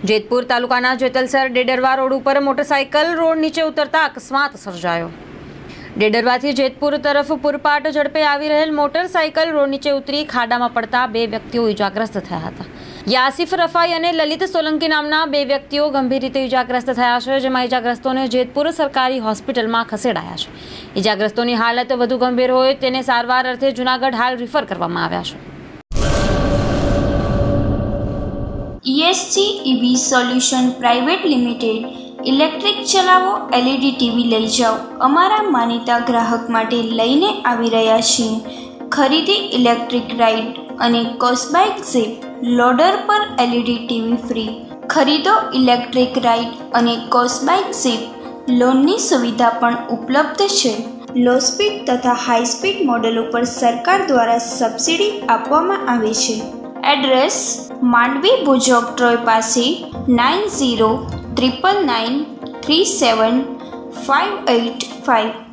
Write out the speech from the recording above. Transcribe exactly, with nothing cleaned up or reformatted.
જેતપુર તાલુકાના જેતલસર ડેડરવા રોડ ઉપર motorcycle road નીચે ઉતરતા અકસ્માત સર્જાયો। ડેડરવાથી જેતપુર તરફ પૂરપાટ ઝડપે આવી રહેલ મોટરસાઇકલ રોડ નીચે ઉતરી ખાડામાં પડતા બે વ્યક્તિઓ ઇજાગ્રસ્ત થયા હતા। યાસિફ રફાઈ અને લલિત સોલંકી નામના બે વ્યક્તિઓ ગંભીર રીતે ઇજાગ્રસ્ત થયા છે, જેમાં ઇજાગ્રસ્તોને જેતપુર સરકારી હોસ્પિટલમાં ખસેડાયા છે। ઇજાગ્રસ્તોની હાલત વધુ ગંભીર હોય તેને સારવાર અર્થે જૂનાગઢ હાલ રિફર કરવામાં આવ્યા છે। ESG EV solution private limited electric ચલાવો એલઈડી ટીવી લઈ જાઓ અમારા માનીતા ગ્રાહક માટે લઈને આવી રહ્યા છીએ। ખરીદી ઇલેક્ટ્રિક રાઇડ અને કોસ્બાઇક ઝીપ લોડર પર એલઈડી ટીવી ફ્રી। ખરીદો ઇલેક્ટ્રિક રાઇડ અને કોસ્બાઇક ઝીપ લોનની સુવિધા પણ ઉપલબ્ધ છે। લો સ્પીડ તથા હાઈ સ્પીડ મોડેલો પર સરકાર દ્વારા સબસિડી આપવામાં આવે છે। એડ્રેસ માંડવી ભુજ ઓક્ટ્રોય પાસે nine zero triple nine three seven five eight five.